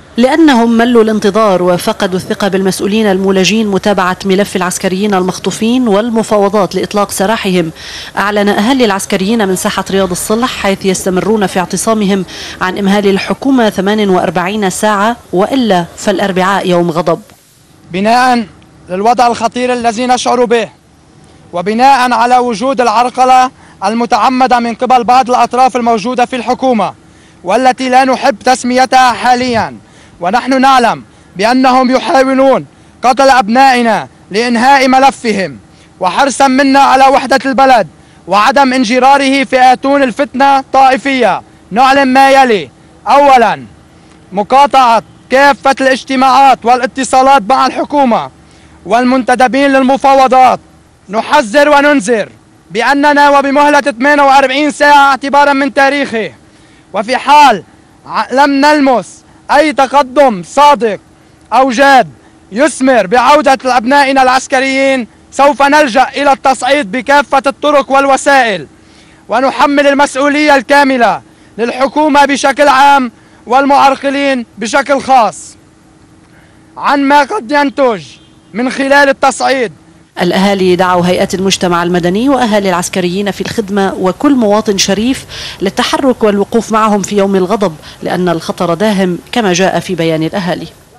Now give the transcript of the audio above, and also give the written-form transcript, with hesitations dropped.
لأنهم ملوا الانتظار وفقدوا الثقة بالمسؤولين المولجين متابعة ملف العسكريين المخطوفين والمفاوضات لإطلاق سراحهم. أعلن أهالي العسكريين من ساحة رياض الصلح حيث يستمرون في اعتصامهم عن إمهال الحكومة 48 ساعة وإلا فالأربعاء يوم غضب. بناء للوضع الخطير الذي نشعر به، وبناء على وجود العرقلة المتعمدة من قبل بعض الأطراف الموجودة في الحكومة والتي لا نحب تسميتها حاليا، ونحن نعلم بأنهم يحاولون قتل أبنائنا لإنهاء ملفهم وحرصا منا على وحدة البلد وعدم انجراره في آتون الفتنة طائفية، نعلن ما يلي: أولا، مقاطعة كافة الاجتماعات والاتصالات مع الحكومة والمنتدبين للمفاوضات. نحذر وننذر بأننا وبمهلة 48 ساعة اعتبارا من تاريخه، وفي حال لم نلمس أي تقدم صادق أو جاد يثمر بعودة أبنائنا العسكريين، سوف نلجأ إلى التصعيد بكافة الطرق والوسائل، ونحمل المسؤولية الكاملة للحكومة بشكل عام والمعرقلين بشكل خاص عن ما قد ينتج من خلال التصعيد. الأهالي دعوا هيئات المجتمع المدني وأهالي العسكريين في الخدمة وكل مواطن شريف للتحرك والوقوف معهم في يوم الغضب، لأن الخطر داهم كما جاء في بيان الأهالي.